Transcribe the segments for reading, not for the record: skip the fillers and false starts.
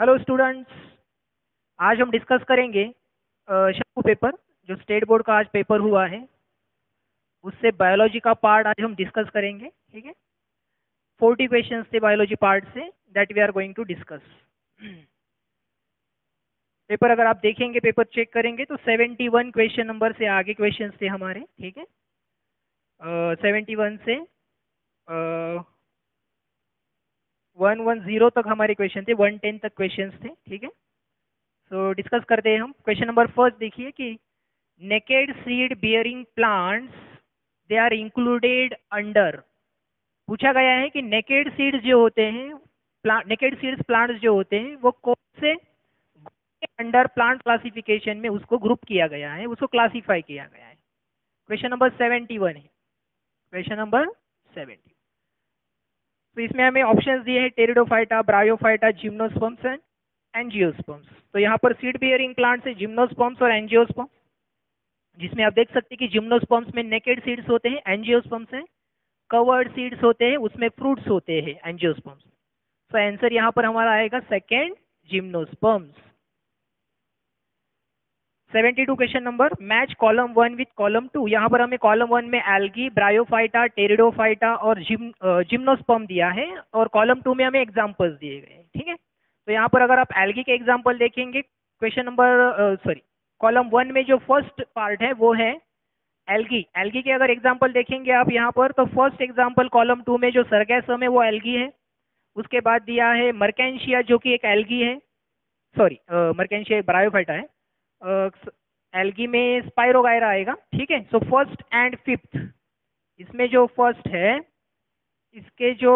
Hello students, आज हम discuss करेंगे शक्कू पेपर जो स्टेट बोर्ड का आज पेपर हुआ है। उससे बायोलॉजी का पार्ट आज हम डिस्कस करेंगे। ठीक है, 40 क्वेश्चंस थे बायोलॉजी पार्ट से, that we are going to discuss. Paper अगर आप देखेंगे, पेपर चेक करेंगे तो 71 क्वेश्चन नंबर से आगे क्वेश्चंस थे हमारे। ठीक है, 71 से 110 तक हमारे क्वेश्चन थे, 110 तक क्वेश्चंस थे। ठीक है, तो डिस्कस करते हैं हम। क्वेश्चन नंबर फर्स्ट देखिए कि naked seed bearing plants they are included under. पूछा गया है कि नेकेड सीड्स जो होते हैं, नेकेड सीड्स प्लांट्स जो होते हैं, वो कौन से अंडर प्लांट क्लासिफिकेशन में उसको ग्रुप किया गया है, उसको क्लासिफाई किया गया है। क्वेश्चन नंबर 71 है, क्वेश्चन नंबर 70। तो इसमें हमें ऑप्शंस दिए हैं pteridophyta, bryophyta, gymnosperms and angiosperms. तो यहाँ पर सीड बियरिंग प्लांट्स है जिम्नोस्पर्म्स और एंजियोस्पर्म्स, जिसमें आप देख सकते हैं कि जिम्नोस्पर्म्स में नेकेड सीड्स होते हैं, एंजियोस्पर्म्स में कवर्ड सीड्स होते हैं, उसमें फ्रूट्स होते हैं एंजियोस्पर्म्स। तो आंसर यहाँ पर हमारा आएगा second, gymnosperms. 72 question number, match column 1 with column 2। यहाँ पर हमें कॉलम 1 में एल्गी, ब्रायोफाइटा, टेरिडोफाइटा और जिम्नोस्पर्म दिया है, और कॉलम 2 में हमें एग्जाम्पल्स दिए गए हैं। ठीक है, तो यहाँ पर अगर आप एल्गी के एग्जाम्पल देखेंगे, क्वेश्चन नंबर कॉलम 1 में जो फर्स्ट पार्ट है वो है एल्गी। एल्गी के अगर एग्जाम्पल देखेंगे आप यहाँ पर, तो फर्स्ट एग्जाम्पल कॉलम 2 में जो सरगैसम है वो एल्गी है। उसके बाद दिया है मर्केंशिया जो कि एक एल्गी है, सॉरी मर्केंशिया ब्रायोफाइटा है, एल्गी में स्पाइरोगायरा आएगा। ठीक है, सो फर्स्ट एंड फिफ्थ, इसमें जो फर्स्ट है इसके जो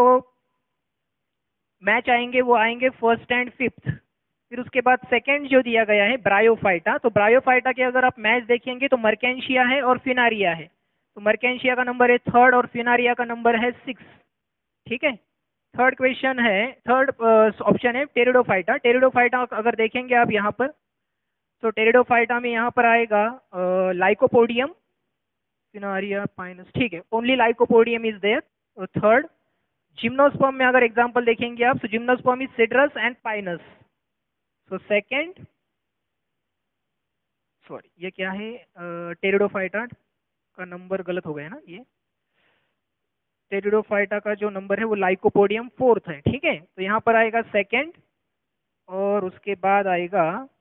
मैच आएंगे वो आएंगे फर्स्ट एंड फिफ्थ। फिर उसके बाद सेकंड जो दिया गया है ब्रायोफाइटा, तो ब्रायोफाइटा के अगर आप मैच देखेंगे तो मर्केंशिया है और फिनारिया है। तो मर्केंशिया का नंबर है 3rd और फिनारिया का नंबर है 6। ठीक है, थर्ड क्वेश्चन है, थर्ड ऑप्शन है टेरिडोफाइटा। टेरिडोफाइटा अगर देखेंगे आप यहाँ पर, तो टेरिडोफाइटा में यहाँ पर आएगा लाइकोपोडियम, फिनारिया, पाइनस। ठीक है, only lycopodium is there. Third, gymnosperm में अगर एग्जांपल देखेंगे आप, तो gymnosperm is cedrus and pinus. So second, sorry ये क्या है, टेरिडोफाइटा का नंबर गलत हो गया ना, ये टेरिडोफाइटा का जो नंबर है वो लाइकोपोडियम 4th है। ठीक है, तो यहाँ पर आएगा सेकंड और उसके बाद आएगा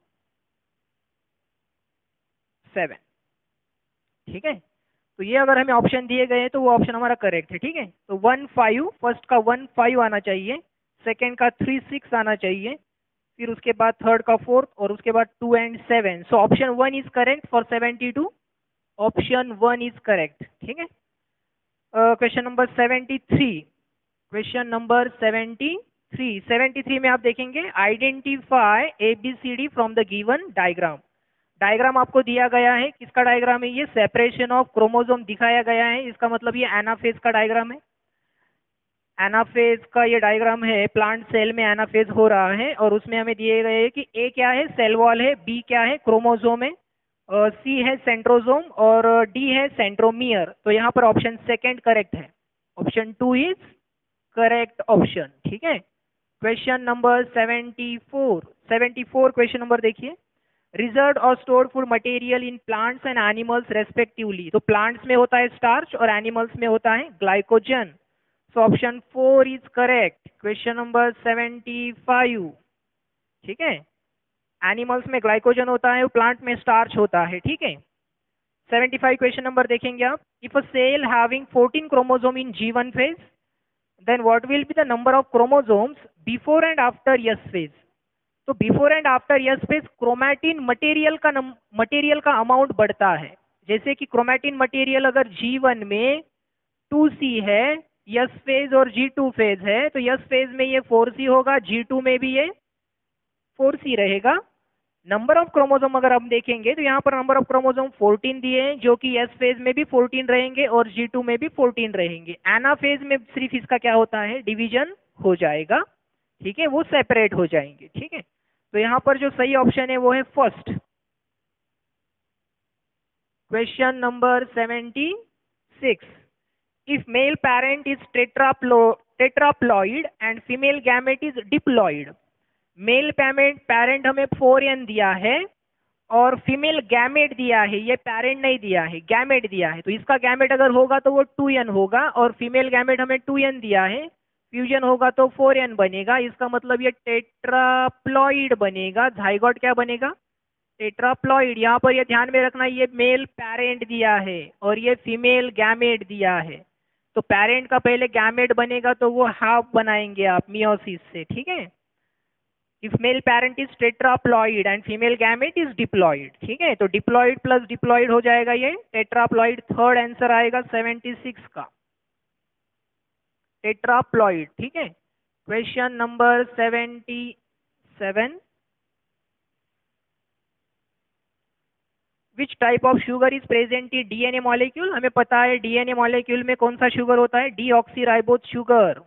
7। ठीक है, तो ये अगर हमें ऑप्शन दिए गए तो वो ऑप्शन हमारा करेक्ट है। ठीक है, तो 1 5, फर्स्ट का 1 5 आना चाहिए, सेकंड का 3 6 आना चाहिए, फिर उसके बाद थर्ड का 4th और उसके बाद 2 and 7। So option 1 is correct for 72, option 1 is correct. ठीक है, क्वेश्चन नंबर 73, क्वेश्चन नंबर 73 में आप देखेंगे identify ABCD from the given diagram. Diagram आपको दिया गया है, किसका डायग्राम है ये, सेपरेशन ऑफ क्रोमोसोम दिखाया गया है, इसका मतलब ये एनाफेज का डायग्राम है। एनाफेज का ये डायग्राम है, प्लांट सेल में एनाफेज हो रहा है, और उसमें हमें दिए गए हैं कि ए क्या है, सेल वॉल है, बी क्या है, क्रोमोसोम है, सी है सेंट्रोसोम, और डी है सेंट्रोमियर। तो यहाँ पर ऑप्शन सेकंड करेक्ट है, ऑप्शन 2 इज करेक्ट ऑप्शन। ठीक है, क्वेश्चन नंबर 74 क्वेश्चन नंबर देखिए, रिजर्व और stored food material in plants and animals respectively. तो प्लांट्स में होता है स्टार्च और एनिमल्स में होता है glycogen. So option 4 is correct, question number 75। ठीक है, एनिमल्स में ग्लाइकोजन होता है, प्लांट में स्टार्च होता है। ठीक है, 75 क्वेश्चन नंबर देखेंगे आप, if a cell having 14 chromosome in G1 phase, then what will be the number of chromosomes before and after S phase? तो before and after S phase chromatin material का amount बढ़ता है। जैसे कि chromatin material अगर G1 में 2C है, yes phase और G2 फेज है, तो यस फेज में ये 4C होगा, G2 में भी ये 4C रहेगा। नंबर ऑफ क्रोमोसोम अगर हम देखेंगे तो यहाँ पर नंबर ऑफ क्रोमोसोम 14 दिए हैं, जो कि एस फेज में भी 14 रहेंगे और G2 में भी 14 रहेंगे। एना फेज में सिर्फ इसका क्या होता है, डिवीजन हो जाएगा। ठीक है, वो सेपरेट हो जाएंगे। ठीक है, तो यहाँ पर जो सही ऑप्शन है वो है first, question number 76। If male parent is tetraploid and female gamete is diploid, male parent हमें 4n दिया है और फीमेल गैमेट दिया है, ये पेरेंट नहीं दिया है, गैमेट दिया है। तो इसका गैमेट अगर होगा तो वो 2n होगा, और फीमेल गैमेट हमें 2n दिया है, फ्यूजन होगा तो 4n बनेगा। इसका मतलब ये टेट्राप्लॉइड बनेगा। जाइगोट क्या बनेगा? टेट्राप्लॉइड। यहाँ पर ये ध्यान में रखना, ये मेल पेरेंट दिया है और ये फीमेल गैमेट दिया है। तो पेरेंट का पहले गैमेट बनेगा तो वो हाफ बनाएंगे आप मियोसिस से, ठीक है। If male parent is tetraploid and female gamete is diploid, ठीक है। तो डिप्लॉइड प्लस डिप्लॉइड हो जाएगा ये टेट्राप्लॉइड। थर्ड आंसर आएगा 76 का, टेट्राप्लॉइड, ठीक है। Question number 77, which type of sugar is present in DNA molecule? हमें पता है डीएनए मॉलिक्यूल में कौन सा शुगर होता है, डीऑक्सीराइबोज शुगर।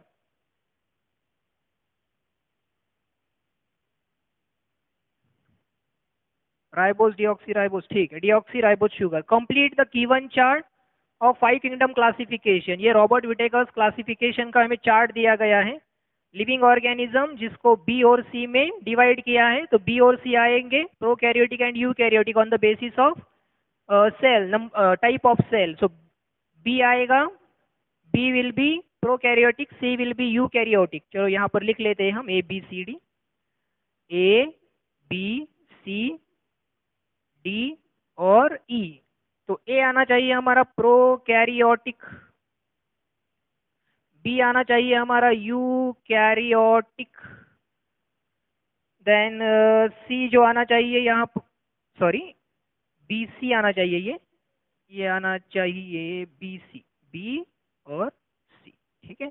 राइबोज डीऑक्सीराइबोज, ठीक है, deoxyribose sugar. Complete the given chart of 5 kingdom classification. ये रॉबर्ट विटेकर्स क्लासिफिकेशन का हमें चार्ट दिया गया है। लिविंग ऑर्गेनिज्म जिसको बी और सी में डिवाइड किया है, तो बी और सी आएंगे, prokaryotic and eukaryotic on the basis of cell type of cell. So B आएगा, B will be prokaryotic, C will be eukaryotic. चलो यहाँ पर लिख लेते हैं हम, A B C D, A B C D और ई। तो ए आना चाहिए हमारा प्रोकैरियोटिक, बी आना चाहिए हमारा यूकैरियोटिक, देन सी जो आना चाहिए यहाँ, सॉरी बी सी आना चाहिए, ये आना चाहिए बी सी, बी और सी, ठीक है,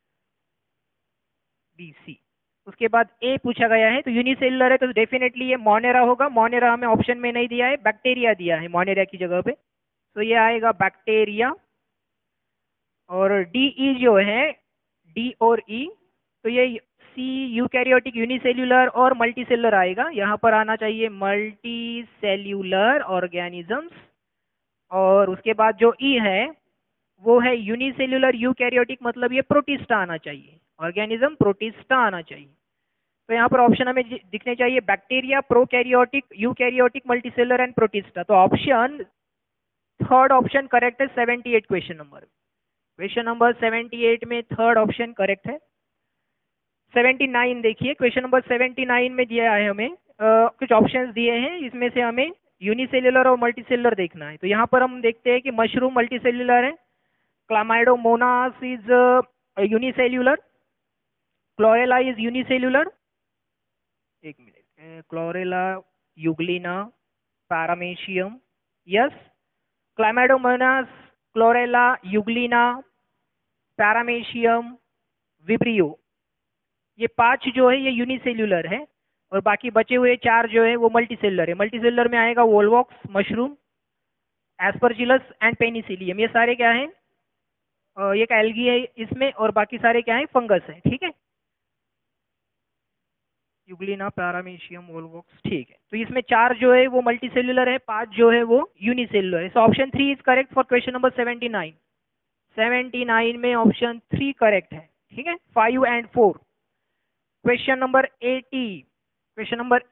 बी सी। उसके बाद ए पूछा गया है, तो यूनिसेलुलर है तो डेफिनेटली ये मोनेरा होगा। मोनेरा हमें ऑप्शन में नहीं दिया है, बैक्टीरिया दिया है मोनेरा की जगह पे, तो ये आएगा बैक्टीरिया। और डी ई जो है, डी और ई, तो ये सी यूकैरियोटिक यूनिसेल्युलर और मल्टीसेलुलर आएगा। यहाँ पर आना चाहिए मल्टीसेल्युलर ऑर्गेनिजम्स। और उसके बाद जो ई है वो है यूनिसेल्युलर यूकैरियोटिक, मतलब ये प्रोटिस्टा आना चाहिए, ऑर्गेनिज्म प्रोटिस्टा आना चाहिए। तो यहाँ पर ऑप्शन हमें दिखने चाहिए bacteria, prokaryotic, eukaryotic, multicellular and protista. तो ऑप्शन थर्ड ऑप्शन करेक्ट है 78 क्वेश्चन नंबर। क्वेश्चन नंबर 78 में थर्ड ऑप्शन करेक्ट है। 79 देखिए, क्वेश्चन नंबर 79 में दिया है हमें कुछ ऑप्शंस दिए हैं, इसमें से हमें यूनिसेल्युलर और मल्टीसेलुलर देखना है। तो यहाँ पर हम देखते हैं कि मशरूम मल्टीसेल्युलर है, chlamydomonas is unicellular, chlorella is unicellular, एक minute, chlorella, euglena, paramecium, yes, chlamydomonas, chlorella, euglena, paramecium, vibrio, ये 5 जो है ये यूनिसेल्युलर है, और बाकी बचे हुए 4 जो है वो मल्टीसेलुलर है। मल्टीसेलुलर में आएगा volvox, mushroom, aspergillus and penicillium, ये सारे क्या हैं, ये एक एल्गी है इसमें, और बाकी सारे क्या है, फंगस है, ठीक है। यूग्लिना, पैरामीशियम, वोल्वॉक्स, ठीक है। तो इसमें 4 जो है वो मल्टीसेलुलर है, 5 जो है वो यूनिसेलुलर है। So option 3 is correct for question number 79। 79 में ऑप्शन 3 करेक्ट है, ठीक है। 5 and 4। Question number 80, question number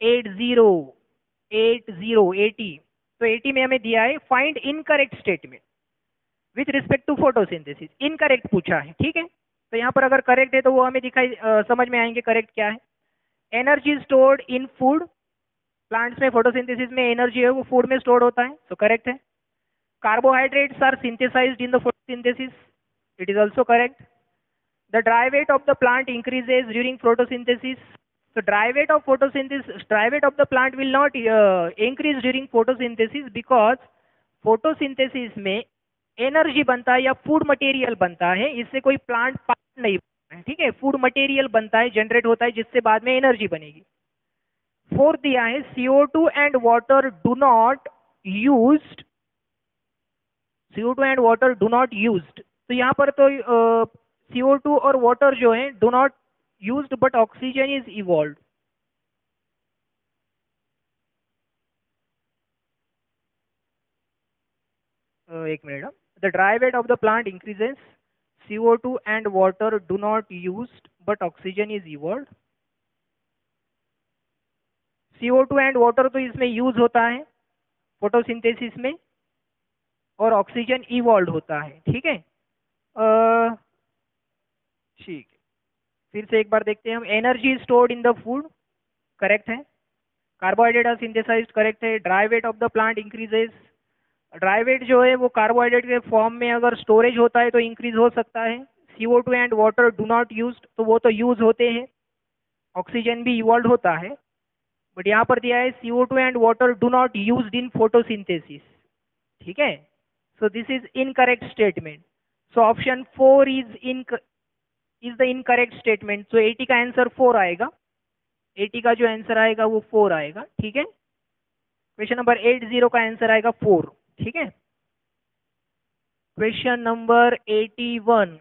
80। तो 80 में हमें दिया है find incorrect statement with respect to photosynthesis. Incorrect पूछा है, ठीक है। तो यहाँ पर अगर करेक्ट है तो वो हमें दिखाई समझ में आएंगे करेक्ट क्या है। Energy stored in food, plants में फोटोसिंथेसिस में एनर्जी है वो फूड में स्टोर्ड होता है, तो करेक्ट है। Carbohydrates are synthesised in the photosynthesis, it is also correct. The dry weight of the plant increases during photosynthesis. So dry weight of photosynthesis, dry weight of the plant will not increase during photosynthesis because photosynthesis में energy बनता है या food material बनता है, इससे कोई plant part नहीं बनता है, ठीक है। फूड मटेरियल बनता है, जनरेट होता है, जिससे बाद में एनर्जी बनेगी। फोर्थ दिया है CO2 and water do not used, CO2 and water do not used. तो यहाँ पर तो CO2 और वाटर जो है do not used but oxygen is evolve. एक minute, the dry weight of the plant increases, CO2 and water do not used but oxygen is evolve. CO2 and water तो इसमें यूज होता है photosynthesis में, और oxygen evolve होता है। ठीक है, ठीक है, फिर से एक बार देखते हैं हम। Energy stored in the food, correct है। कार्बोहाइड्रेट आर सिंथेसाइज्ड, करेक्ट है। Dry weight of the plant increases, dry weight जो है वो कार्बोहाइड्रेट के फॉर्म में अगर स्टोरेज होता है तो इंक्रीज हो सकता है। CO2 and water do not use, तो वो तो यूज होते हैं। ऑक्सीजन भी इवॉल्व होता है, बट यहाँ पर दिया है CO2 and water do not used in photosynthesis. ठीक है, so this is incorrect statement. So option 4 is the incorrect statement. So 80 का आंसर 4 आएगा, 80 का जो आंसर आएगा वो 4 आएगा। ठीक है, क्वेश्चन नंबर 80 का आंसर आएगा 4। ठीक है, क्वेश्चन नंबर 81,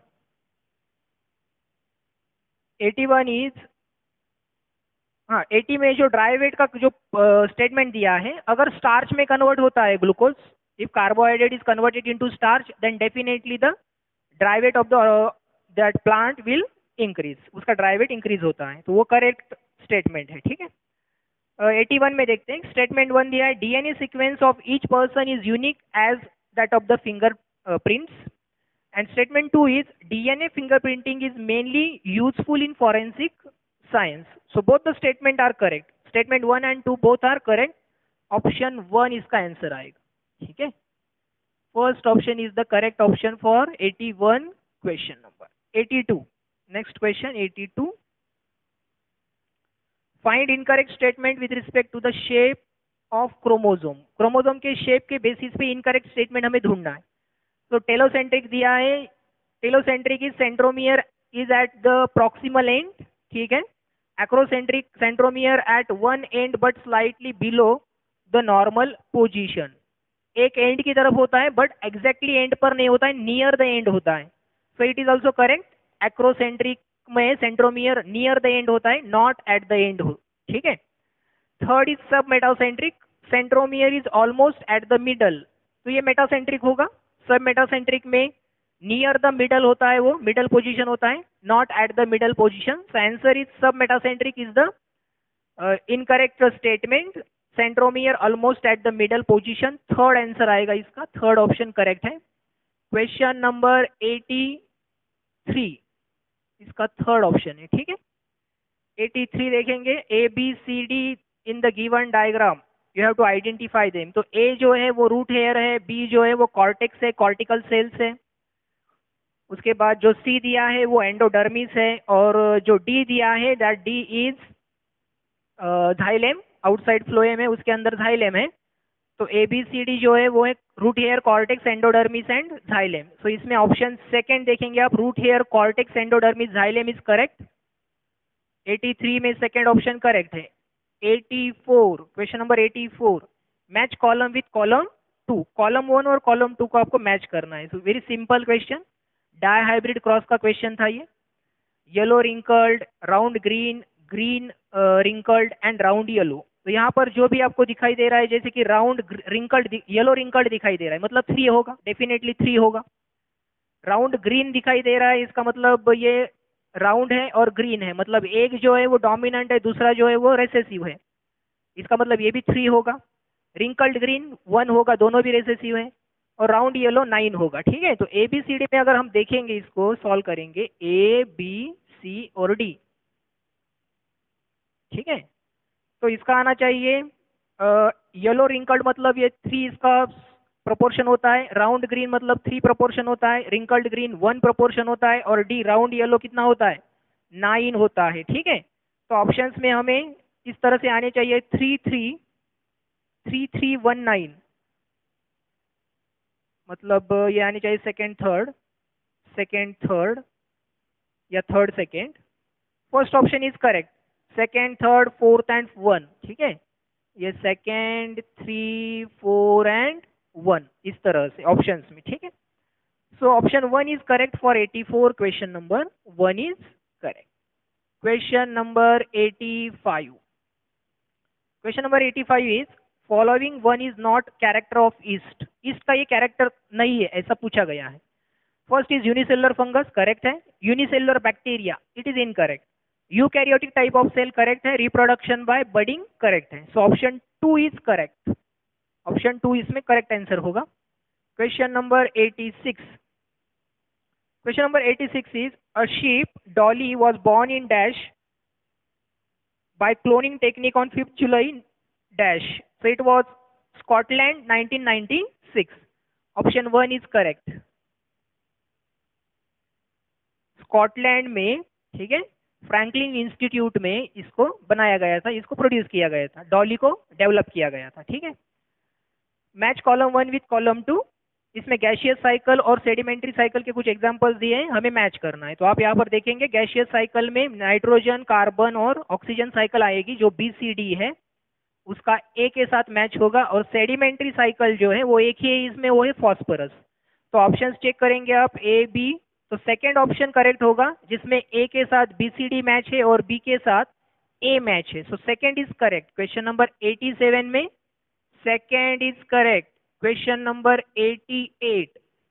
81 इज, हाँ 80 में जो ड्राई वेट का जो स्टेटमेंट दिया है, अगर स्टार्च में कन्वर्ट होता है glucose, if carbohydrate is converted into starch, then definitely the dry weight of the that plant will increase, उसका ड्राई वेट इंक्रीज होता है, तो वो करेक्ट स्टेटमेंट है। ठीक है, 81 में देखते हैं। स्टेटमेंट 1 दिया है DNA sequence of each person is unique as that of the fingerprints, and statement 2 is DNA fingerprinting is mainly useful in forensic science. So both the statement are correct. Statement 1 and 2 both are correct. Option 1 इसका answer आएगा। ठीक है, first option is the correct option for 81 question number. 82, next question 82, find incorrect statement with respect to the shape of chromosome. Chromosome के shape के basis पे incorrect statement हमें ढूंढना है। तो टेलोसेंट्रिक दिया है, telocentric is centromere is at the proximal end. ठीक है, acrocentric centromere at one end but slightly below the normal position. एक एंड की तरफ होता है बट एग्जैक्टली एंड पर नहीं होता है, नियर द एंड होता है। So it is also correct. Acrocentric में सेंट्रोमियर नियर द एंड होता है, नॉट एट द एंड हो। ठीक है, third is submetacentric, centromere is almost at the middle, तो ये मेटासेंट्रिक होगा। सब मेटासेंट्रिक में नियर द मिडल होता है, वो मिडल पोजीशन होता है, not at the middle position. So answer is submetacentric is the incorrect statement, centromere almost at the middle position. Third answer आएगा इसका, थर्ड ऑप्शन करेक्ट है। Question number 83, इसका third option है। ठीक है, 83 देखेंगे। ABCD in the given diagram you have to identify them. तो A जो है वो रूट हेयर है, B जो है वो कॉर्टेक्स है, कॉर्टिकल सेल्स है, उसके बाद जो C दिया है वो एंडोडर्मिस है, और जो D दिया है that D is xylem, outside phloem है, उसके अंदर जाइलेम है। तो ABCD जो है वो एक root hair, cortex, endodermis and xylem. So इसमें ऑप्शन सेकंड देखेंगे आप, root hair, cortex, endodermis, xylem is correct. 83 में सेकंड ऑप्शन करेक्ट है। 84, question number 84, match column with column 2। Column 1 और कॉलम 2 को आपको मैच करना है। So very simple question, dihybrid cross का क्वेश्चन था ये। Yellow wrinkled, round green, green wrinkled and round yellow. तो यहाँ पर जो भी आपको दिखाई दे रहा है, जैसे कि राउंड रिंकल्ड, येलो रिंकल्ड दिखाई दे रहा है, मतलब 3 होगा, डेफिनेटली 3 होगा। राउंड ग्रीन दिखाई दे रहा है, इसका मतलब ये राउंड है और ग्रीन है, मतलब एक जो है वो डोमिनेंट है, दूसरा जो है वो रेसेसिव है, इसका मतलब ये भी 3 होगा। रिंकल्ड ग्रीन 1 होगा, दोनों भी रेसेसिव है, और राउंड येलो 9 होगा। ठीक है, तो ABCD में अगर हम देखेंगे, इसको सॉल्व करेंगे, ABC और D। ठीक है, तो इसका आना चाहिए येलो रिंकल्ड, मतलब ये 3 इसका प्रोपोर्शन होता है, राउंड ग्रीन मतलब 3 प्रोपोर्शन होता है, रिंकल्ड ग्रीन 1 प्रोपोर्शन होता है, और डी राउंड येलो कितना होता है, 9 होता है। ठीक है, तो ऑप्शंस में हमें इस तरह से आने चाहिए 3 3 3 3 1 9, मतलब ये आने चाहिए सेकेंड थर्ड या third second. First option is correct, second third fourth and 1। ठीक है, ये सेकेंड 3 4 एंड 1 इस तरह से ऑप्शंस में। ठीक है, so option 1 is correct for 84, question number 1 is correct. Question number 85, question number 85 is following one is not character of yeast. Yeast का ये कैरेक्टर नहीं है, ऐसा पूछा गया है। First is unicellular fungus, correct है। Unicellular bacteria, it is incorrect. Eukaryotic type of cell correct है, रिप्रोडक्शन बाय बडिंग करेक्ट है। So option 2 is correct, option 2 इसमें करेक्ट आंसर होगा। Question number 86, question number 86 is a sheep Dolly was born in dash by cloning technique on 5th July dash. So it was Scotland 1996. Option 1 is correct. Scotland में, ठीक है, Franklin institute में इसको बनाया गया था, इसको प्रोड्यूस किया गया था, डॉली को डेवलप किया गया था, ठीक है। मैच कॉलम 1 विथ कॉलम 2, इसमें गैशियस साइकिल और सेडिमेंट्री साइकिल के कुछ एग्जांपल्स दिए हैं, हमें मैच करना है। तो आप यहाँ पर देखेंगे गैशियस साइकिल में नाइट्रोजन, कार्बन और ऑक्सीजन साइकिल आएगी, जो BCD है उसका A के साथ मैच होगा, और सेडिमेंट्री साइकिल जो है वो एक ही है इसमें, वो है फॉस्फोरस। तो ऑप्शंस चेक करेंगे आप A B, तो सेकंड ऑप्शन करेक्ट होगा जिसमें A के साथ BCD मैच है और B के साथ A मैच है। So second is correct. Question number 87 में second is correct. Question number 88,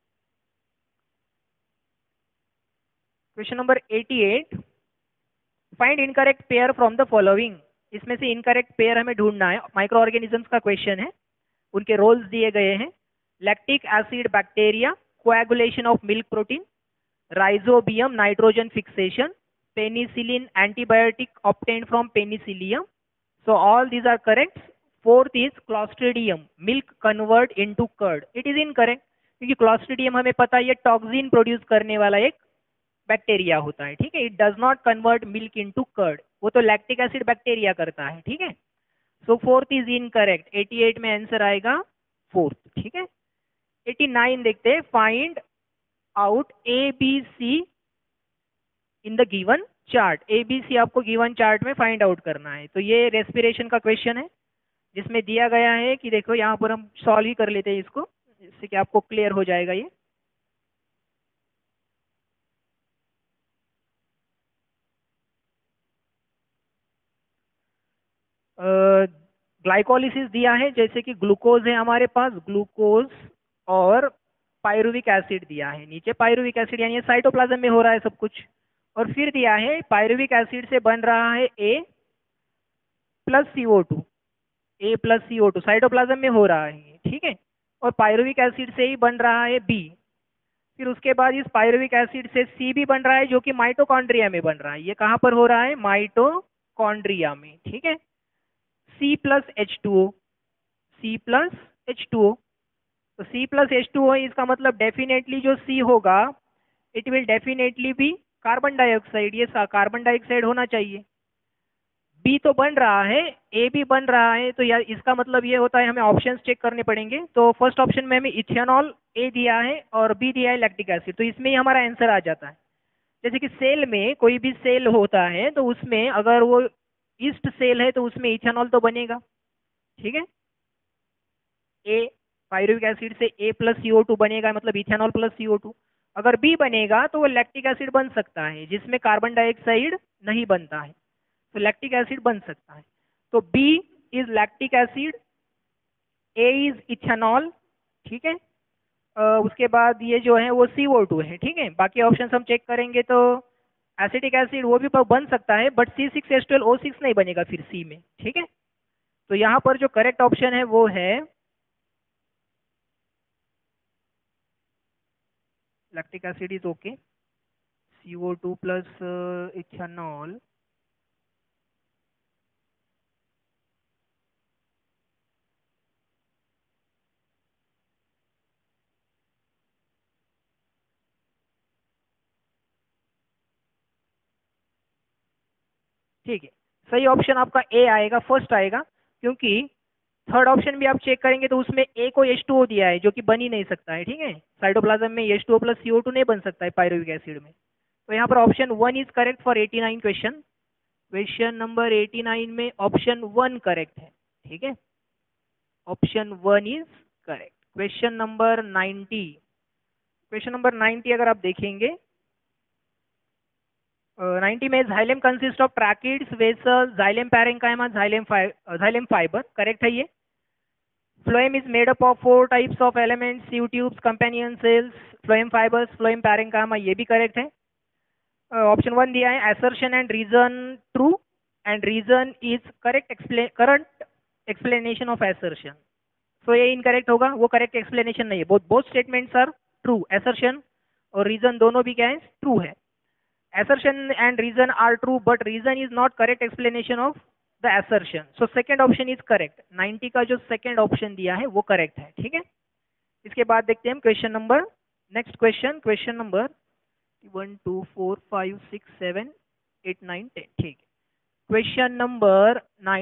question number 88, find incorrect pair from the following. इसमें से इनकरेक्ट पेयर हमें ढूंढना है। माइक्रो ऑर्गेनिजम्स का क्वेश्चन है, उनके रोल्स दिए गए हैं। Lactic acid bacteria, coagulation of milk protein, rhizobium nitrogen fixation, penicillin antibiotic obtained from penicillium. So all these are correct. Fourth is clostridium, milk convert into curd. It is incorrect क्योंकि clostridium हमें पता है ये toxin produce करने वाला एक bacteria होता है, ठीक है। It does not convert milk into curd, वो तो लैक्टिक एसिड बैक्टीरिया करता है, ठीक है। सो फोर्थ इज इनकरेक्ट। 88 में आंसर आएगा फोर्थ, ठीक है। 89 देखते हैं, find out ABC in the given chart. ABC आपको गिवन चार्ट में फाइंड आउट करना है। तो ये रेस्पिरेशन का क्वेश्चन है जिसमें दिया गया है कि देखो यहाँ पर हम सॉल्व ही कर लेते हैं इसको, जिससे कि आपको क्लियर हो जाएगा ये। ग्लाइकोलिसिस दिया है, जैसे कि ग्लूकोज है हमारे पास, ग्लूकोज और पायरुविक एसिड दिया है नीचे। पायरुविक एसिड यानी साइटोप्लाज्म में हो रहा है सब कुछ। और फिर दिया है पायरुविक एसिड से बन रहा है A plus CO2, A plus CO2 cytoplasm में हो रहा है, ठीक है। और पायरुविक एसिड से ही बन रहा है B। फिर उसके बाद इस पायरुविक एसिड से C भी बन रहा है, जो कि माइटोकॉन्ड्रिया में बन रहा है। ये कहाँ पर हो रहा है? माइटोकॉन्ड्रिया में, ठीक है। C plus H2O, C plus H2O। तो C प्लस H2O है, इसका मतलब डेफिनेटली जो C होगा it will definitely be carbon dioxide. ये कार्बन डाइऑक्साइड होना चाहिए। B तो बन रहा है, A भी बन रहा है, तो यार इसका मतलब ये होता है हमें ऑप्शंस चेक करने पड़ेंगे। तो फर्स्ट ऑप्शन में हमें इथेनॉल A दिया है और B दिया है लैक्टिक एसिड, तो इसमें ही हमारा आंसर आ जाता है। जैसे कि सेल में कोई भी सेल होता है तो उसमें अगर वो ईस्ट सेल है तो उसमें इथेनॉल तो बनेगा, ठीक है। ए पायरुविक एसिड से A प्लस CO2 बनेगा, मतलब इथेनॉल प्लस CO2। अगर B बनेगा तो वो लैक्टिक एसिड बन सकता है जिसमें कार्बन डाइऑक्साइड नहीं बनता है, तो लैक्टिक एसिड बन सकता है। तो B is lactic acid, A is ethanol, ठीक है। उसके बाद ये जो है वो CO2 है, ठीक है। बाकी ऑप्शन हम चेक करेंगे तो एसिटिक एसिड वो भी बन सकता है, बट C6H12O6 नहीं बनेगा फिर C में, ठीक है। तो यहाँ पर जो करेक्ट ऑप्शन है वो है lactic acid is okay, CO2 plus ethanol. ठीक है, सही ऑप्शन आपका ए आएगा, फर्स्ट आएगा, क्योंकि थर्ड ऑप्शन भी आप चेक करेंगे तो उसमें ए को H2O दिया है जो कि बन ही नहीं सकता है, ठीक है। साइटोप्लाज्म में H2O प्लस CO2 नहीं बन सकता है पायरुविक एसिड में। तो यहाँ पर ऑप्शन 1 इज करेक्ट फॉर 89 क्वेश्चन। क्वेश्चन नंबर 89 में ऑप्शन 1 करेक्ट है, ठीक है। Option 1 is correct. Question number 90, question number 90 अगर आप देखेंगे 90 में xylem consist of tracheids, vessels, xylem parenchyma, xylem fiber, correct है ये। Phloem is made up of 4 types of elements, sieve tubes, companion cells, phloem fibers, phloem parenchyma, ये भी correct है। Option 1 दिया है assertion and reason true and reason is current explanation of assertion. So ये incorrect होगा, वो correct explanation नहीं है. Both statements are true. assertion और रीजन दोनों भी क्या है, ट्रू है. assertion and reason are true but reason is not correct explanation of the assertion. So second option is correct. 90 का जो सेकंड ऑप्शन दिया है वो करेक्ट है. ठीक है, इसके बाद देखते हैं question number, next question number 1 2 4 5 6 7 8 9 10. ठीक है, क्वेश्चन नंबर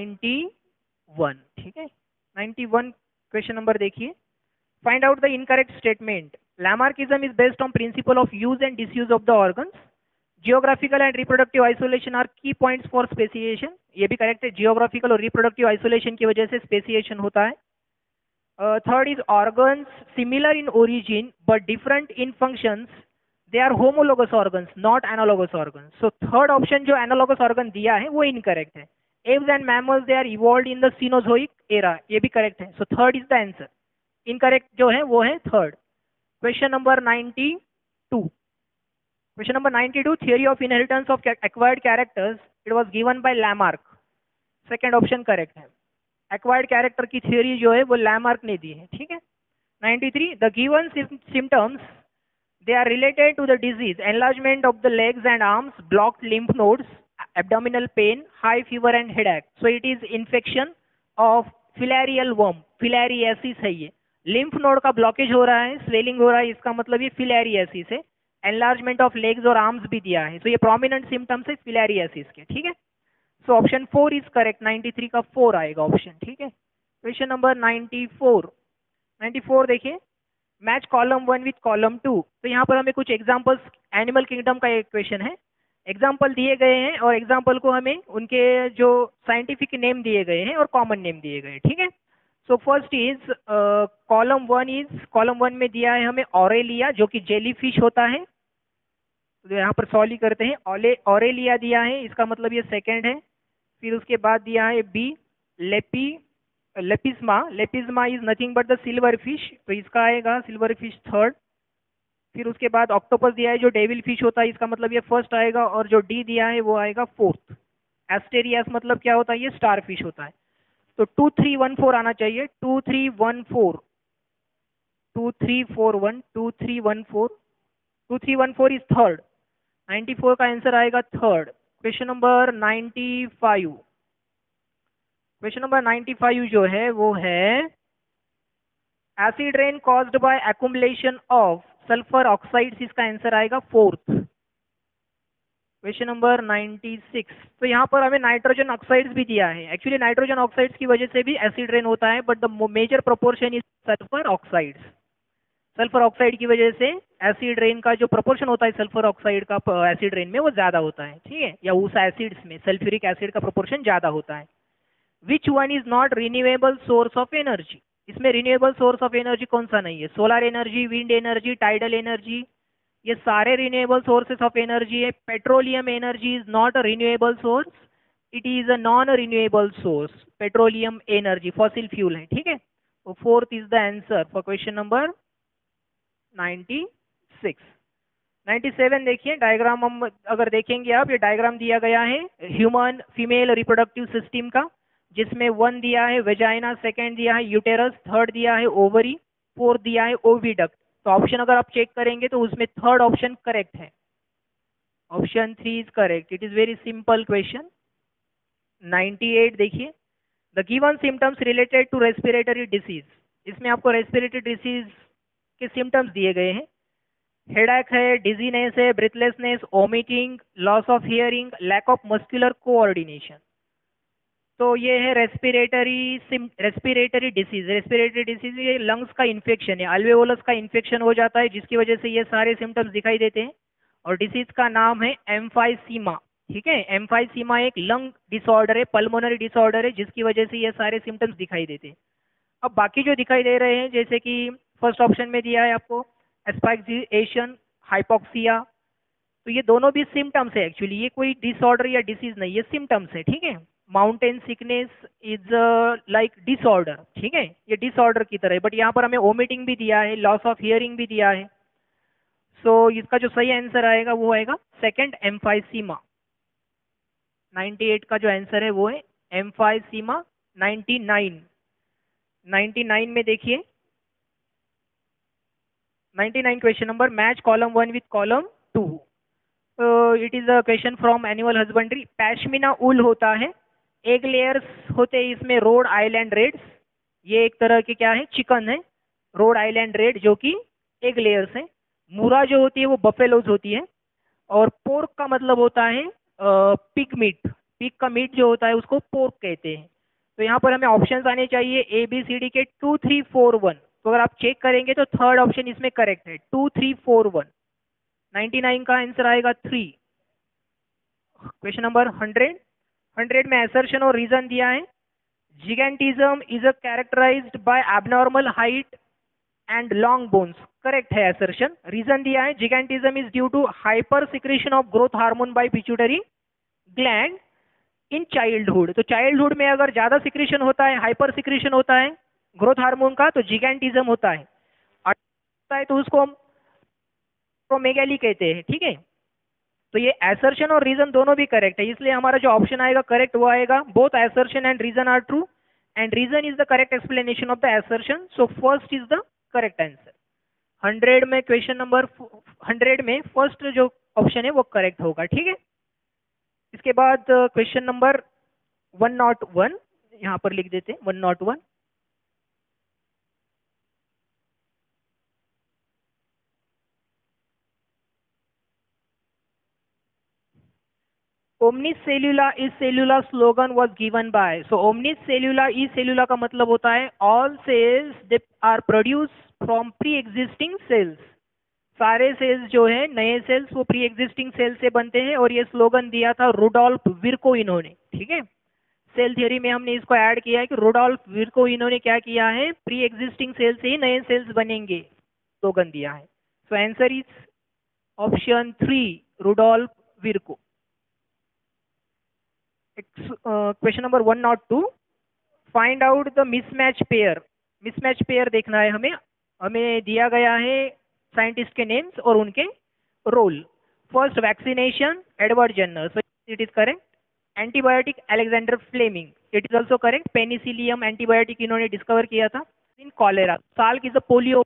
91. ठीक है, 91 क्वेश्चन नंबर देखिए. Find out the incorrect statement. Lamarckism is based on principle of use and disuse of the organs. Geographical and reproductive isolation are key points for speciation. ये भी correct है, geographical और reproductive isolation की वजह से speciation होता है. Third is organs similar in origin but different in functions, they are homologous organs not analogous organs. So third option जो एनालोगस ऑर्गन दिया है वो इनकरेक्ट है. Aves and mammals they are evolved in the Cenozoic era, ये भी correct है. So third is the answer. Incorrect जो है वो है third. Question number 92. Question number 92, theory of inheritance of acquired characters. It was given by Lamarck. Second option correct है. Acquired character की theory जो है वो Lamarck ने दी है. ठीक है. 93, the given symptoms, they are related to the disease: enlargement of the legs and arms, blocked lymph nodes, abdominal pain, high fever and headache. So it is infection of filarial worm. Filariasis है ये. lymph node का blockage हो रहा है, swelling हो रहा है, इसका मतलब ये filariasis है. एनलार्जमेंट ऑफ लेग्स और आर्म्स भी दिया है. सो ये प्रोमिनेंट सिम्टम्स है फिलेरियासिस के. ठीक है, सो ऑप्शन 4 इज करेक्ट. 93 का 4 आएगा ऑप्शन. ठीक है, क्वेश्चन नंबर 94. 94 देखिए, मैच कॉलम 1 विथ कॉलम 2. तो यहाँ पर हमें कुछ एग्जांपल्स, एनिमल किंगडम का एक क्वेश्चन है. एग्जाम्पल दिए गए हैं और एग्जाम्पल को हमें उनके जो साइंटिफिक नेम दिए गए हैं और कॉमन नेम दिए गए हैं. ठीक है, सो फर्स्ट इज कॉलम 1 में दिया है हमें ऑरेलिया, जो कि जेली फिश होता है. तो यहाँ पर सॉल्व करते हैं. ऑरेलिया दिया है, इसका मतलब ये सेकंड है. फिर उसके बाद दिया है B Lepisma is nothing but the silver fish, तो इसका आएगा सिल्वर फिश थर्ड. फिर उसके बाद ऑक्टोपस दिया है जो डेविल फिश होता है, इसका मतलब ये फर्स्ट आएगा. और जो डी दिया है वो आएगा फोर्थ. एस्टेरियास मतलब क्या होता है, ये स्टार फिश होता है. तो 2314 आना चाहिए. 2314 2341 2314 2314 इज थर्ड. 94 का आंसर आएगा third. Question number 95. Question number 95 जो है वो है acid rain caused by accumulation of sulphur oxides, इसका आंसर आएगा फोर्थ. Question number 96. तो यहाँ पर हमें नाइट्रोजन ऑक्साइड्स भी दिया है. एक्चुअली नाइट्रोजन ऑक्साइड्स की वजह से भी एसिड रेन होता है, but the major proportion is sulphur oxides. Sulphur oxide की वजह से एसिड रेन का जो प्रोपोर्शन होता है सल्फर ऑक्साइड का एसिड रेन में वो ज्यादा होता है. ठीक है, या उस एसिड्स में सल्फ्यूरिक एसिड का प्रोपोर्शन ज्यादा होता है. Which one is not renewable source of energy. इसमें रिन्यूएबल सोर्स ऑफ एनर्जी कौन सा नहीं है. Solar energy, wind energy, tidal energy, ये सारे रिन्यूएबल सोर्सेस ऑफ एनर्जी है. Petroleum energy is not a renewable source, it is a non renewable source. Petroleum energy fossil fuel है. ठीक है, तो fourth is the answer for question number 96. 97 देखिए, diagram हम अगर देखेंगे आप, ये डायग्राम दिया गया है ह्यूमन फीमेल रिप्रोडक्टिव सिस्टम का, जिसमें 1 दिया है वेजाइना, सेकंड दिया है यूटेरस, थर्ड दिया है ओवरी, फोर्थ दिया है ओविडक्ट. तो ऑप्शन अगर आप चेक करेंगे तो उसमें थर्ड ऑप्शन करेक्ट है. Option 3 is correct. It is very simple question. 98 देखिए, the given symptoms related to respiratory disease. इसमें आपको रेस्पिरेटरी डिसीज के सिम्टम्स दिए गए हैं. हेडेक है, डिजीनेस है, breathlessness, vomiting, loss of hearing, lack of muscular coordination. तो ये है रेस्पिरेटरी डिसीज. रेस्पिरेटरी डिसीज ये लंग्स का इन्फेक्शन है, अल्वेओलस का इन्फेक्शन हो जाता है, जिसकी वजह से ये सारे सिम्टम्स दिखाई देते हैं. और डिसीज का नाम है एम्फाइसीमा. ठीक है, एम्फाइसीमा एक लंग डिसऑर्डर है, पल्मोनरी डिसऑर्डर है, जिसकी वजह से ये सारे सिम्टम्स दिखाई देते हैं. अब बाकी जो दिखाई दे रहे हैं, जैसे कि फर्स्ट ऑप्शन में दिया है आपको एस्पाइक्सिएशन, हाइपोक्सिया, तो ये दोनों भी सिम्टम्स है. एक्चुअली ये कोई डिसऑर्डर या डिसीज नहीं, ये सिम्टम्स है. ठीक है, mountain sickness is like disorder. ठीक है, ये डिसऑर्डर की तरह है, बट यहाँ पर हमें वोमिटिंग भी दिया है, लॉस ऑफ हियरिंग भी दिया है. सो इसका जो सही आंसर आएगा वो आएगा सेकंड, एम्फाइसीमा। 98 का जो आंसर है वो है एम्फाइसीमा। 99, 99 में देखिए, 99 question number, match column 1 with column 2। It is a question from animal husbandry. Pashmina wool होता है, एग लेयर्स होते हैं इसमें रोड आइलैंड रेड्स, ये एक तरह के क्या है, चिकन है, रोड आइलैंड रेड जो कि एग लेयर्स है। मूरा जो होती है वो बफेलोज होती है, और पोर्क का मतलब होता है पिग मीट। पिग का मीट जो होता है उसको पोर्क कहते हैं। तो यहाँ पर हमें ऑप्शंस आने चाहिए ए बी सी डी के 2 3 4 1। तो अगर आप चेक करेंगे तो थर्ड ऑप्शन इसमें करेक्ट है, 2 3 4 1। 99 का आंसर आएगा 3। क्वेश्चन नंबर 100, 100 में असर्शन और रीजन दिया है। Gigantism is a characterized by abnormal height and long bones, correct है असर्शन। रीजन दिया है gigantism is due to hypersecretion of growth hormone by pituitary gland in childhood. तो childhood में अगर ज्यादा सिक्रेशन होता है, हाइपर सिक्रेशन होता है ग्रोथ हार्मोन का, तो जिगेंटिज्म होता है। होता है तो उसको हम प्रोमेगैली कहते हैं, ठीक है। तो ये असर्शन और रीजन दोनों भी करेक्ट है, इसलिए हमारा जो ऑप्शन आएगा करेक्ट वो आएगा, both assertion and reason are true and reason is the correct explanation of the assertion, so first is the correct answer. 100 में क्वेश्चन नंबर 100 में फर्स्ट जो ऑप्शन है वो करेक्ट होगा, ठीक है। इसके बाद क्वेश्चन नंबर 101, यहाँ पर लिख देते हैं 101। Omnis cellula is cellula slogan was given by. So omnis cellula is cellula का मतलब होता है all cells they are produce from pre existing cells. सारे सेल्स जो है, नए सेल्स, वो प्री एग्जिस्टिंग सेल्स से बनते हैं, और ये स्लोगन दिया था रुडोल्फ विर्को इन्होंने, ठीक है। सेल थ्योरी में हमने इसको ऐड किया है कि रुडोल्फ विर्को इन्होंने क्या किया है, प्री एग्जिस्टिंग सेल से ही नए सेल्स बनेंगे, स्लोगन दिया है। So answer is option 3, Rudolf Virchow. Question number 102, find out the mismatch pair. Mismatch pair देखना है हमें। हमें दिया गया है साइंटिस्ट के नेम्स और उनके role. First vaccination, Edward Jenner, so it is correct. Antibiotic, Alexander Fleming, it is also correct. Penicillium antibiotic इन्होंने डिस्कवर किया था। इन कॉलेरा, साल की पोलियो,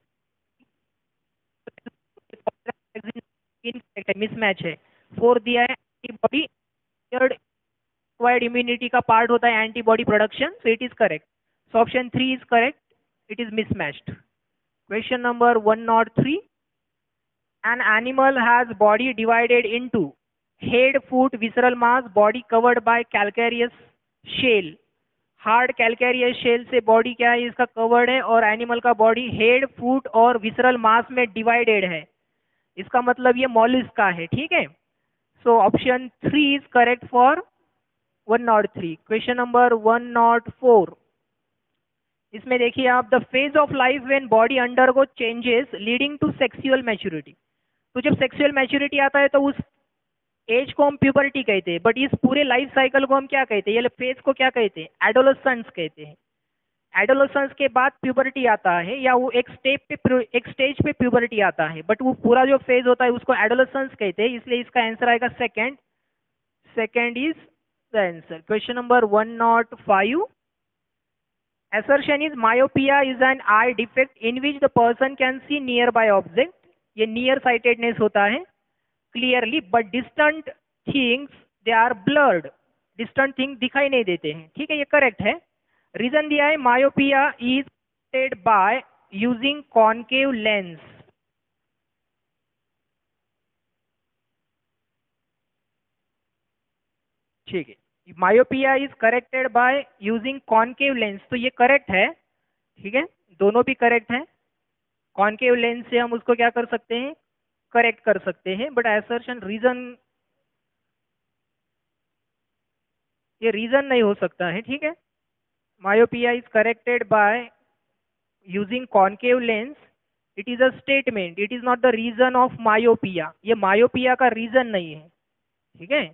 मिसमैच है। फोर दिया है एंटीबॉडी, एक्वायर्ड इम्यूनिटी का पार्ट होता है antibody production, so it is correct. So option 3 is correct, it is mismatched. Question number 103, an animal has body divided into head, foot, visceral mass, body covered by calcareous shell। Hard calcareous shell से body क्या है, इसका covered है, और animal का body head, foot और visceral mass में divided है। इसका मतलब ये मॉलिस्क का है, ठीक है। So option 3 is correct for 103। Question number 104, इसमें देखिए आप, the phase of life when body undergo changes leading to sexual maturity. तो जब सेक्सुअल मैच्योरिटी आता है तो उस एज को हम प्यूबर्टी कहते हैं, बट इस पूरे लाइफ साइकिल को हम क्या कहते हैं, ये फेज को क्या कहते हैं, एडोलेसेंस कहते हैं। एडोलेसेंस के बाद प्यूबर्टी आता है, या वो एक स्टेज पे प्यूबर्टी आता है, बट वो पूरा जो फेज होता है उसको एडोलेसेंस कहते हैं, इसलिए इसका आंसर आएगा second. Second is the answer. Question number 105, assertion is myopia is an eye defect in which the person can see nearby object। ये नियर साइटेडनेस होता है clearly, but distant things they are blurred. Distant thing दिखाई नहीं देते हैं, ठीक है, ये करेक्ट है। रीजन दिया है myopia is by using concave lens. ठीक है, myopia is corrected by using concave lens, तो ये करेक्ट है, ठीक है, दोनों भी करेक्ट है। कॉनकेव लेंस से हम उसको क्या कर सकते हैं, करेक्ट कर सकते हैं, बट असर्शन रीजन, ये रीजन नहीं हो सकता है, ठीक है। myopia is corrected by using concave lens, it is a statement, it is not the reason of myopia। ये myopia का रीजन नहीं है, ठीक है।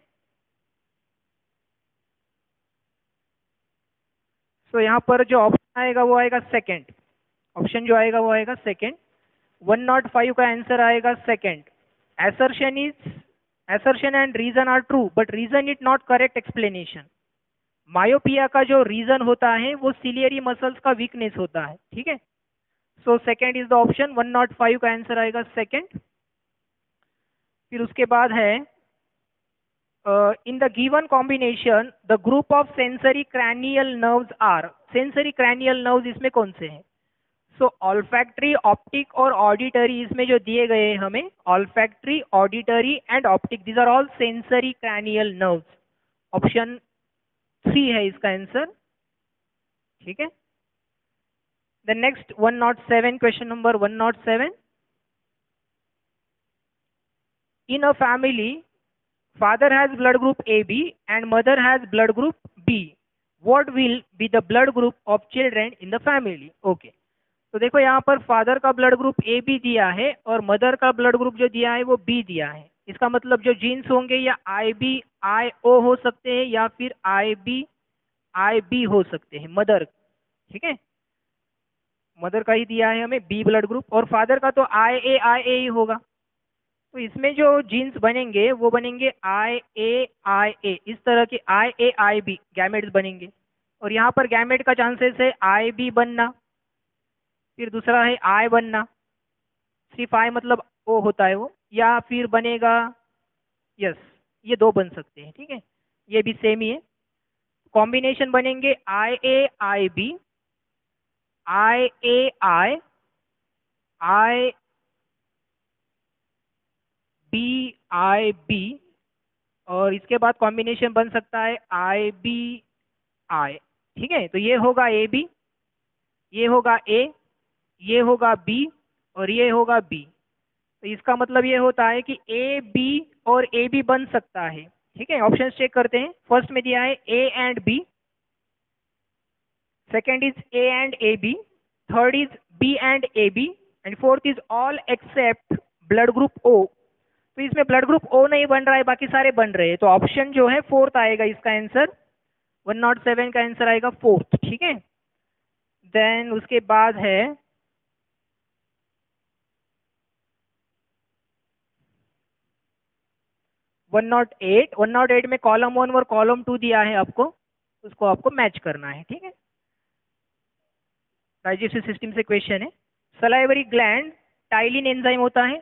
सो यहाँ पर जो ऑप्शन आएगा वो आएगा सेकंड। ऑप्शन जो आएगा वो आएगा सेकंड, 105 का आंसर आएगा second. assertion and reason are true but reason is not correct explanation. Myopia का जो रीजन होता है वो सिलियरी मसल्स का वीकनेस होता है, ठीक है। So second is the option, 105 का आंसर आएगा सेकंड। फिर उसके बाद है in the given combination the group of sensory cranial nerves are. Sensory cranial nerves इसमें कौन से हैं? सो ऑल्फैक्टरी, ऑप्टिक और ऑडिटरी इसमें जो दिए गए हैं हमें, olfactory, auditory and optic, these are all sensory cranial nerves. Option 3 है इसका आंसर, ठीक है। The next 107, question number 107। In a family father has blood group AB and mother has blood group B. What will be the blood group of children in the family? Okay. तो देखो यहाँ पर father का blood group A B दिया है और mother का blood group जो दिया है वो बी दिया है। इसका मतलब जो जीन्स होंगे या आई बी आई ओ हो सकते हैं या फिर आई बी हो सकते हैं मदर, ठीक है। मदर का ही दिया है हमें बी ब्लड ग्रुप और फादर का तो आई ए ही होगा। तो इसमें जो जीन्स बनेंगे वो बनेंगे आई ए, इस तरह के आई बी गैमेट्स बनेंगे। और यहाँ पर गैमेट का चांसेस है आई बी बनना, फिर दूसरा है आई बनना, सिर्फ आई मतलब ओ होता है वो, या फिर बनेगा यस, ये दो बन सकते हैं, ठीक है। ये भी सेम ही है। कॉम्बिनेशन बनेंगे आई बी, आई बी, और इसके बाद कॉम्बिनेशन बन सकता है आई बी आई, ठीक है। तो ये होगा ए बी, ये होगा ए, ये होगा बी और ये होगा बी। तो इसका मतलब ये होता है कि ए बी और ए बी बन सकता है, ठीक है। ऑप्शन चेक करते हैं। फर्स्ट में दिया है A and B, second is A and A B, third is B and A B and fourth is all except blood group O. तो इसमें ब्लड ग्रुप ओ नहीं बन रहा है, बाकी सारे बन रहे हैं। तो ऑप्शन जो है फोर्थ आएगा इसका आंसर, 107 का आंसर आएगा फोर्थ, ठीक है। देन उसके बाद है 108 में कॉलम 1 और कॉलम 2 दिया है आपको, उसको आपको मैच करना है, ठीक है। डाइजेस्टिव सिस्टम से क्वेश्चन है। सलाइवरी ग्लैंड टाइलिन एंजाइम होता है।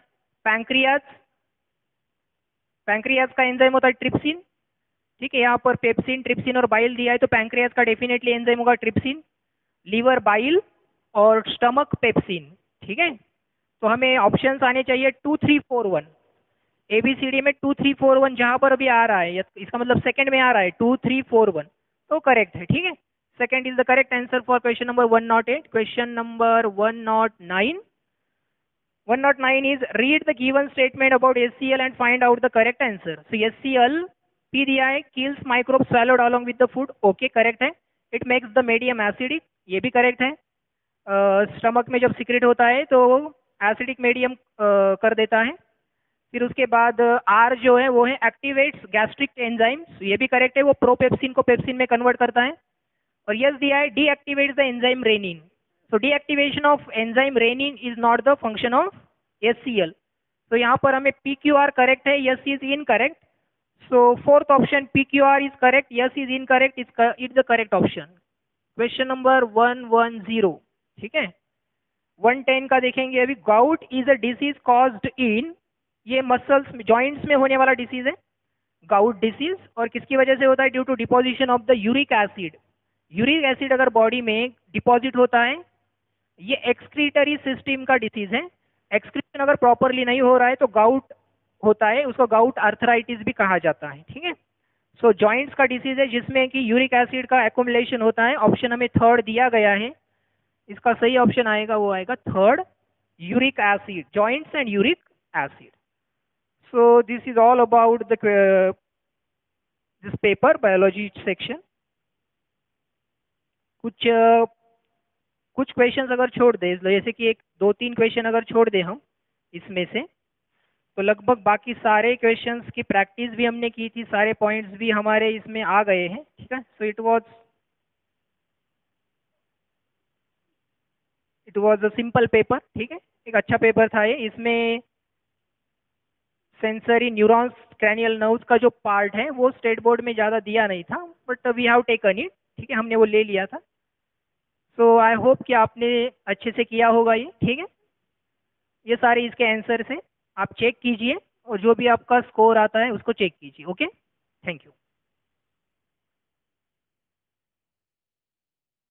पैंक्रियाज का एंजाइम होता है ट्रिप्सिन, ठीक है। यहाँ पर पेप्सिन, ट्रिप्सिन और बाइल दिया है, तो पैंक्रियाज का डेफिनेटली एंजाइम होगा ट्रिप्सिन, लीवर बाइल और स्टमक पेप्सिन, ठीक है। तो हमें ऑप्शंस आने चाहिए 2 3 4 1। ABCD में 2 3 4 1 जहां पर अभी आ रहा है, इसका मतलब सेकंड में आ रहा है 2 3 4 1, तो करेक्ट है, ठीक है। Second is the correct answer for question number 108। Question number 109। 109 is read the given statement about HCl and find out the correct answer. So HCl P दिया है, kills microbes swallowed along with the food, okay correct है। It makes the medium acidic, ये भी correct है। Stomach में जब secrete होता है तो एसिडिक मीडियम कर देता है। फिर उसके बाद R जो है वो है एक्टिवेट्स गैस्ट्रिक एंजाइम्स, ये भी करेक्ट है, वो प्रोपेप्सिन को पेप्सिन में कन्वर्ट करता है। और यस दिया है deactivates the enzyme rennin. So deactivation of enzyme renin is not the function of HCl. So यहाँ पर हमें PQR correct है, yes is incorrect. So fourth option PQR is correct, yes is incorrect, it's the correct option. Question number 110, ठीक है। 110 का देखेंगे अभी। Gout is a disease caused in, ये मसल्स जॉइंट्स में होने वाला डिसीज है गाउट डिसीज, और किसकी वजह से होता है? Due to deposition of the uric acid. Uric acid अगर बॉडी में डिपॉजिट होता है, ये एक्सक्रीटरी सिस्टम का डिसीज है। एक्सक्रीशन अगर प्रॉपरली नहीं हो रहा है तो गाउट होता है, उसको गाउट आर्थराइटिस भी कहा जाता है, ठीक है। सो जॉइंट्स का डिसीज है जिसमें कि यूरिक एसिड का एक्युमुलेशन होता है। ऑप्शन हमें थर्ड दिया गया है, इसका सही ऑप्शन आएगा वो आएगा third, uric acid, joints and uric acid. So this is all about the this paper biology section. कुछ क्वेश्चंस अगर छोड़ दे, जैसे कि 1 2 3 क्वेश्चन अगर छोड़ दे हम इसमें से, तो लगभग बाकी सारे क्वेश्चंस की प्रैक्टिस भी हमने की थी, सारे पॉइंट्स भी हमारे इसमें आ गए हैं, ठीक है। So it was a simple paper, ठीक है। एक अच्छा पेपर था ये। इसमें सेंसरी न्यूरॉन्स क्रैनियल नर्व्स का जो पार्ट है वो स्टेट बोर्ड में ज़्यादा दिया नहीं था, but we have taken it, ठीक है, हमने वो ले लिया था। सो आई होप कि आपने अच्छे से किया होगा ये, ठीक है। ये सारे इसके आंसर्स हैं, आप चेक कीजिए और जो भी आपका स्कोर आता है उसको चेक कीजिए। Okay, thank you.